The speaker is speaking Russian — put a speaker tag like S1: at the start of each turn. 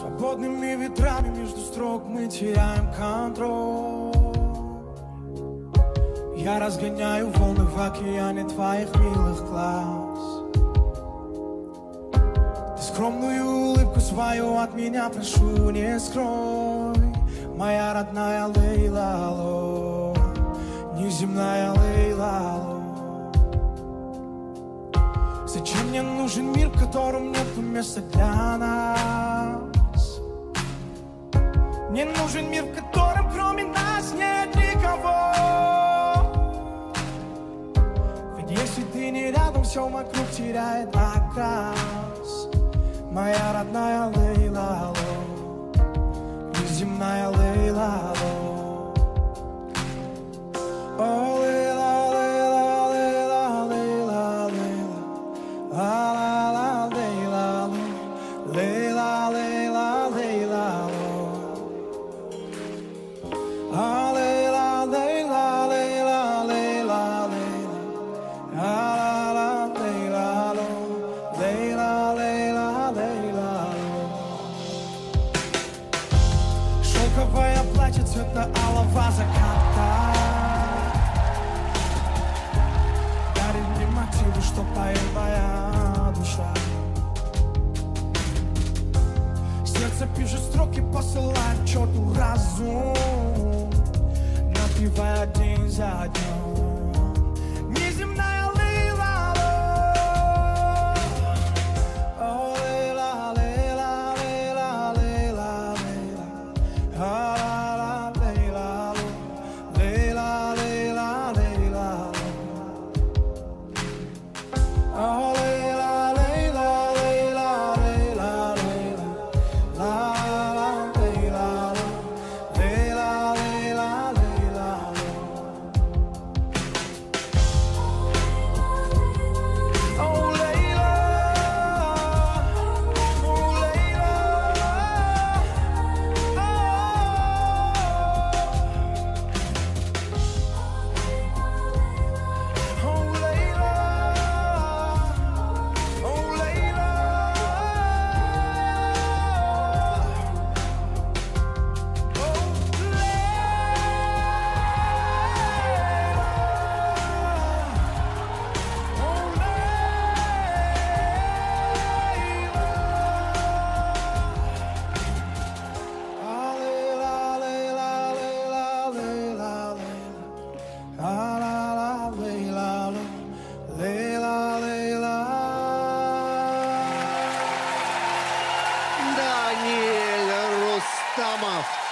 S1: Свободными ветрами между строк мы теряем контроль. Я разгоняю волны в океане твоих милых глаз. Ты скромную улыбку свою от меня прошу, не скрой. Моя родная Лейлало, неземная Лейлало. Зачем мне нужен мир, в котором нет места для нас? Мне нужен мир, в котором кроме нас нет никого. Ведь если ты не рядом, все вокруг теряет окрас. Моя родная Лейлало, неземная Лейлало. О, Лейла, Лейла, Лейла, Лейла, Лейла. La la la, Leyla, Leyla, Leyla, Leyla. Ah, Leyla, Leyla, Leyla, Leyla, Leyla. Ah, la la, Leyla, Leyla, Leyla, Leyla. Шелковое платье цвета алого заката дарит мне мотивы, что поет моя душа. Сердце пишет строки, посылает к черту разум, напевая день за днем. Неземная Лейлало. О, Лейла, Лейла, Лейла, Лейла, Лейла. А, Лейла, Лейла, Лейла, Лейла. Oh, Leyla, Leyla, Leyla, Leyla, Leyla. La la, Leyla, Leyla, Leyla, Leyla. Oh, Leyla, oh, Leyla, oh, Leyla.
S2: Даниэль Рустамов.